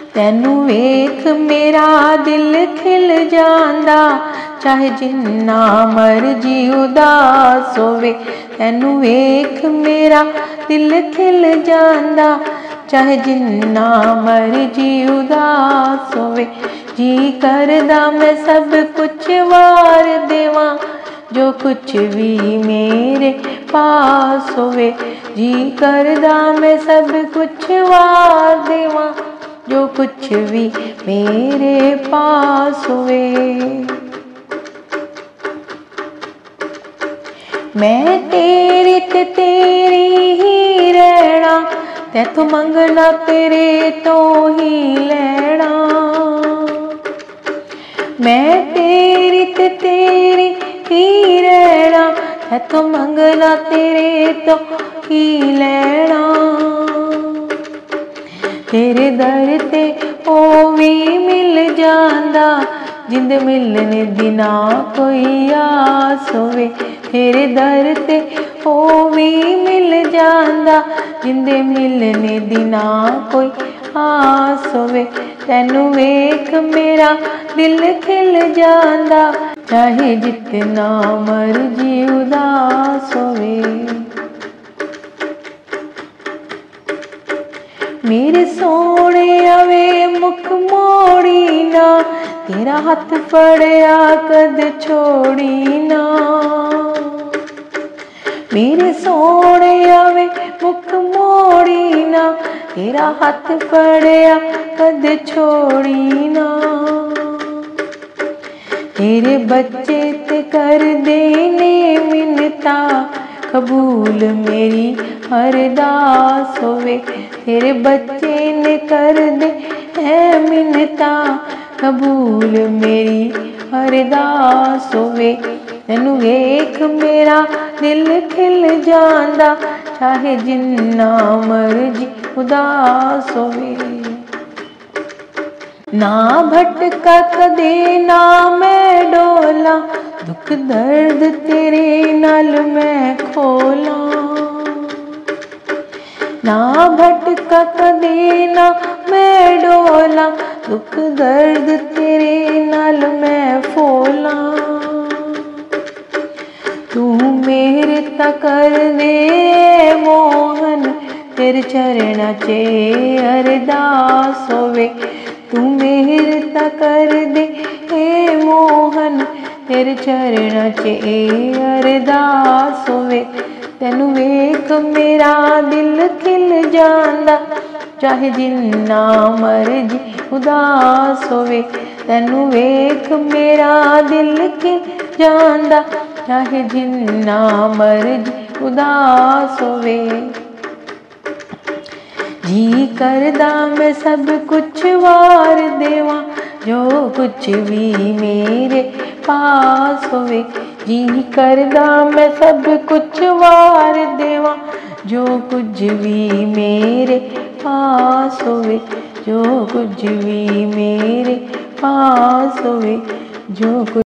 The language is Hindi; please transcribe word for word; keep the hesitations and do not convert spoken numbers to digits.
तैनू वेख मेरा दिल खिल जांदा, चाहे जिन्ना मर्जी उदास होवे। तैनू वेख मेरा दिल खिल जांदा, चाहे जिन्ना मर्जी उदास होवे। जी करदा मैं सब कुछ वार देवां, जो कुछ भी मेरे पास होवे। जी करदा मैं सब कुछ वार देवां, जो कुछ भी मेरे पास होवे। मैं तेरी ते तेरी ही रहना, तैथों मंगना तेरे तो ही लेना। मैं तेरी ते तेरी ही रहना, तैथों मंगना तेरे तो ही लेना। तेरे दर ते ओ भी मिल जांदा, जिंद मिलने दी ना कोई आस होवे। तेरे दर ते ओ भी मिल जांदा, जिंद मिलने दी ना कोई आस होवे। तैनू वेख मेरा दिल खिल जांदा, चाहे जितना मर्जी उदास होवे। मेरे सोने आवे मुख मोड़ी ना, तेरा हाथ फड़िया कद छोड़ी ना। मेरे सोने आवे मुख मोड़ी ना, तेरा हाथ फड़िया कद छोड़ी ना। तेरे बच्चे ते कर देने मिन्नता, कबूल मेरी अरदास होवे। तेरे बच्चे ने कर दे है मिन्नता, कबूल मेरी अरदास होवे। तैनू वेख मेरा दिल खिल जांदा, चाहे जिन्ना मर्जी उदास होवे। ना भटका कदे ना मैं डोला, दुख दर्द तेरे नाल मैं खोला। ना भटका कदे ना मैं डोला, दुख दर्द तेरे नाल मैं फोला। तू मेरे ता कर दे मोहन, तेरे चरणा चे अरदास होवे। तू मेरे ता कर दे हे मोहन, तेरे चरणा चे अरदास होवे। तैनू वेख मेरा दिल खिल जांदा, चाहे जिन्ना मर्जी उदास होवे। तैनू वेख मेरा दिल खिल जांदा, चाहे जिन्ना मर्जी उदास होवे। जी करदा मैं सब कुछ वार देवां, जो कुछ भी मेरे पास होवे। जी करदा मैं सब कुछ वार देवां, जो कुछ भी मेरे पास होवे। जो कुछ भी मेरे पास होवे, जो कुछ